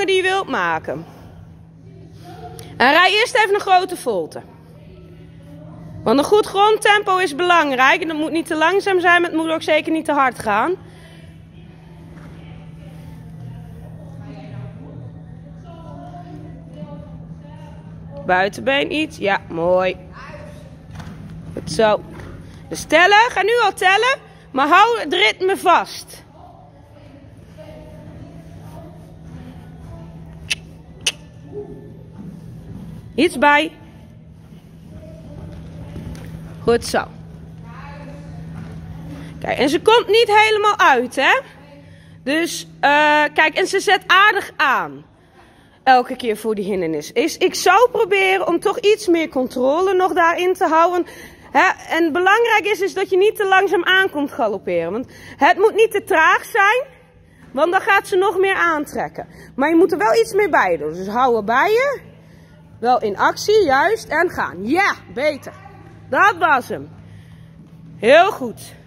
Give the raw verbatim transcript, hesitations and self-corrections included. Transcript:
lange die je wilt maken. En rij eerst even een grote volte. Want een goed grondtempo is belangrijk. En het moet niet te langzaam zijn, maar het moet ook zeker niet te hard gaan. Buitenbeen iets. Ja, mooi. Goed zo. Dus tellen. Ga nu al tellen. Maar hou het ritme vast. Iets bij. Goed zo. Kijk, en ze komt niet helemaal uit, hè. Dus, uh, kijk, en ze zet aardig aan. Elke keer voor die hindernis. Is, ik zou proberen om toch iets meer controle nog daarin te houden. Hè? En belangrijk is, is dat je niet te langzaam aan komt galopperen. Want het moet niet te traag zijn. Want dan gaat ze nog meer aantrekken. Maar je moet er wel iets meer bij doen. Dus hou er bij je. Wel in actie, juist. En gaan. Ja, beter. Dat was hem. Heel goed.